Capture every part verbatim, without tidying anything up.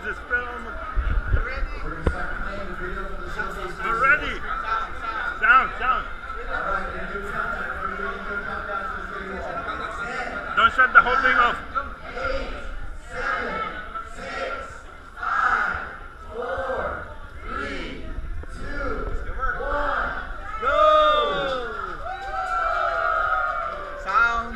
Jesus, film. You ready? We're going to start playing the video from the showcase. We're ready. Sound, sound. Alright, then do countdown. Everybody do countdown to the video. ten. Don't shut the whole thing off. eight, seven, six, five, four, three, two, one, go! Sound.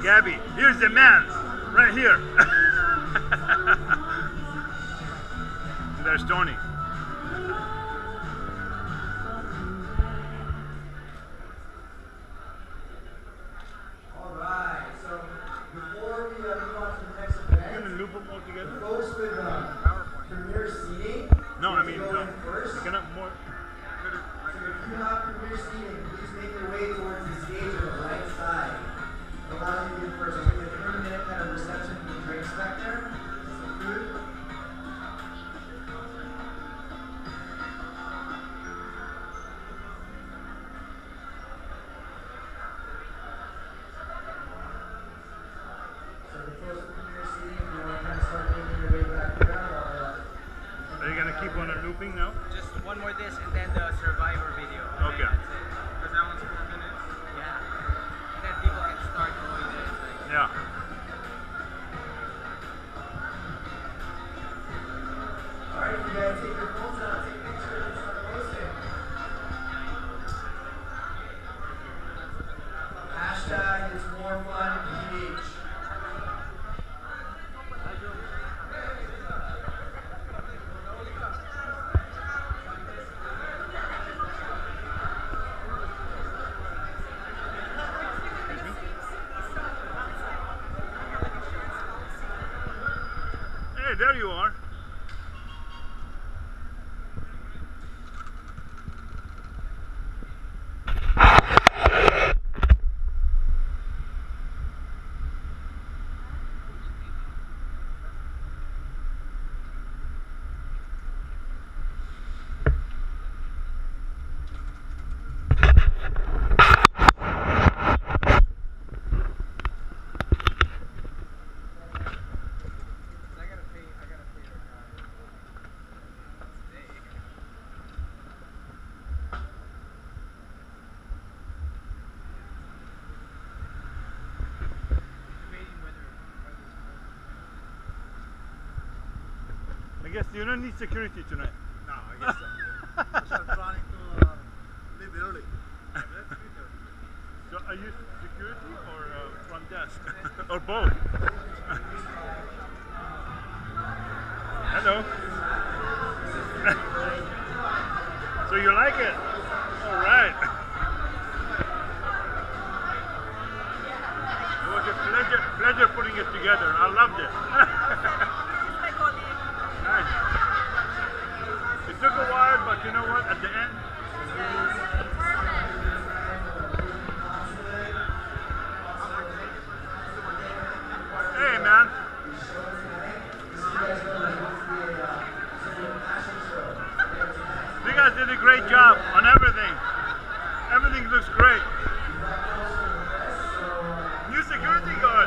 Gabby, here's the man, right here. There's Tony. All right, so before we uh, move on to the next event, You're gonna loop them all together? the folks with uh, premier seating, No, I mean, go no. in first. You cannot more. So if you have premier seating, please make your way towards the stage on the right side. Allow you to get first. We're going to thirty minute kind of reception from the drink inspector. Some food. So the folks with premier seating, if you want to kind of start making your way back there, or Are you gonna keep on a looping now? Just one more this and then the Survivor video. And Okay. then that's it. Because that one's four minutes. Yeah. And then people can start going there. It's like, Yeah. Alright, you guys take your phones out, take pictures, and start posting. Hashtag it's more fun P H. Hey, there you are. I gotta pay, I gotta pay the guy. Today. Debating whether, I guess you don't need security tonight. No, I guess so. So I'm trying to uh, leave early. That's good. So are you security or uh, front desk? Or both? Hello. So you like it? All right. It was a pleasure, pleasure putting it together. I loved it. Nice. It took a while, but you know what? At the end, hey man. You guys did a great job on everything. Everything looks great. New security guard.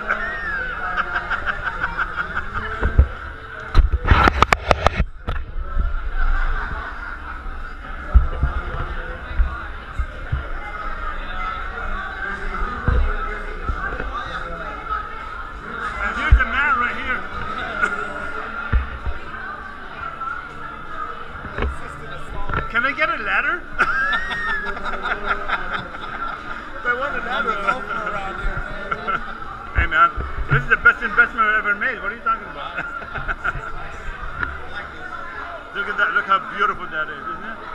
And here's a man right here. Can I get a ladder? I want a ladder. Hey man, this is the best investment I've ever made. What are you talking about? Look at that. Look how beautiful that is, isn't it?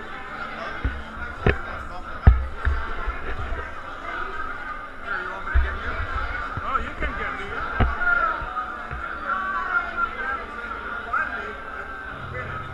Here, you want me to get you? Oh, you can get me. Finally, it's finished.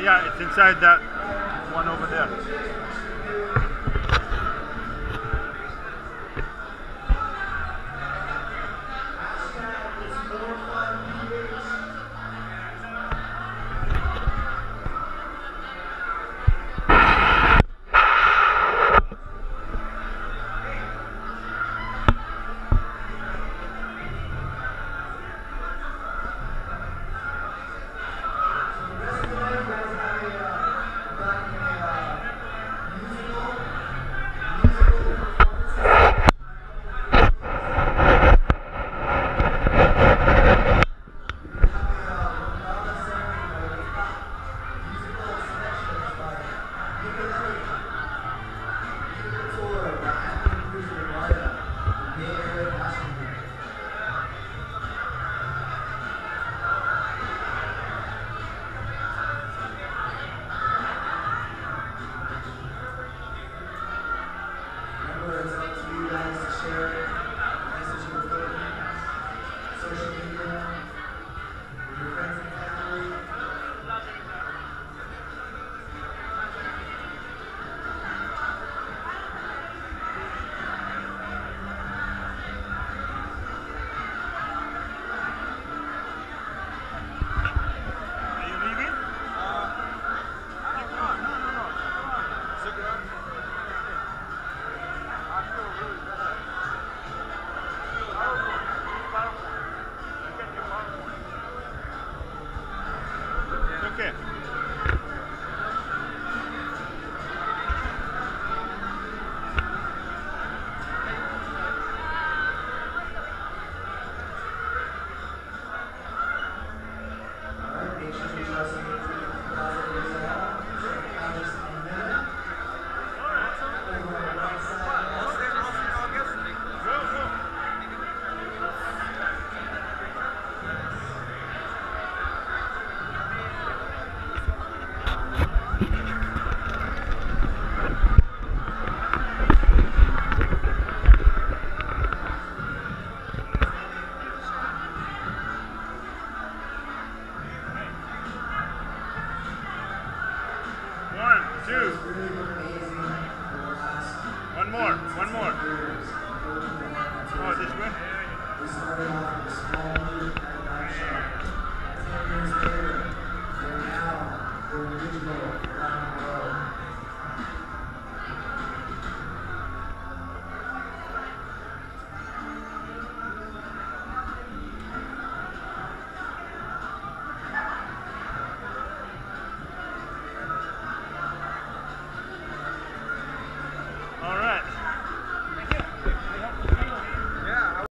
Yeah, it's inside that one over there. Okay. Two. One more. One more. Oh, this one? We started off with a small move at the back shot.